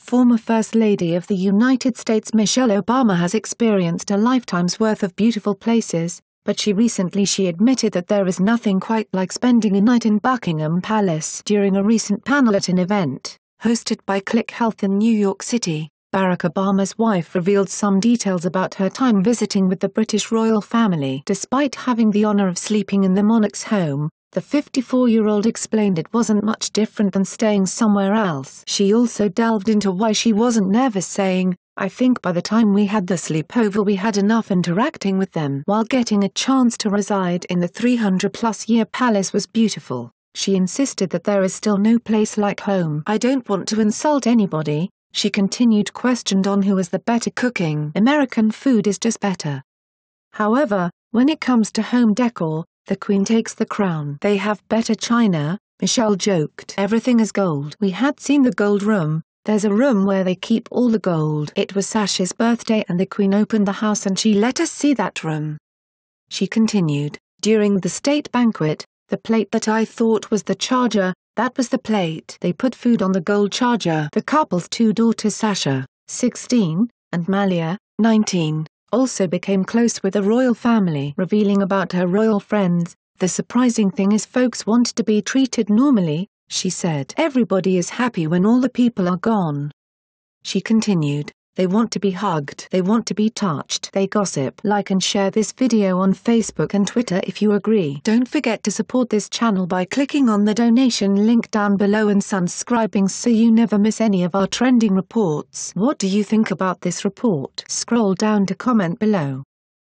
Former First Lady of the United States Michelle Obama has experienced a lifetime's worth of beautiful places, but she admitted that there is nothing quite like spending a night in Buckingham Palace. During a recent panel at an event, hosted by Click Health in New York City, Barack Obama's wife revealed some details about her time visiting with the British royal family. Despite having the honor of sleeping in the monarch's home, the 54-year-old explained it wasn't much different than staying somewhere else. She also delved into why she wasn't nervous, saying, "I think by the time we had the sleepover we had enough interacting with them." While getting a chance to reside in the 300-plus-year palace was beautiful, she insisted that there is still no place like home. "I don't want to insult anybody," she continued, questioned on who is the better cooking. "American food is just better. However, when it comes to home decor, the Queen takes the crown. They have better china," Michelle joked. "Everything is gold. We had seen the gold room. There's a room where they keep all the gold. It was Sasha's birthday and the Queen opened the house and she let us see that room." She continued, "During the state banquet, the plate that I thought was the charger, that was the plate. They put food on the gold charger." The couple's two daughters, Sasha, 16, and Malia, 19, also became close with the royal family. Revealing about her royal friends, "The surprising thing is folks want to be treated normally," she said. "Everybody is happy when all the people are gone." She continued, "They want to be hugged. They want to be touched. They gossip." Like and share this video on Facebook and Twitter if you agree. Don't forget to support this channel by clicking on the donation link down below and subscribing so you never miss any of our trending reports. What do you think about this report? Scroll down to comment below.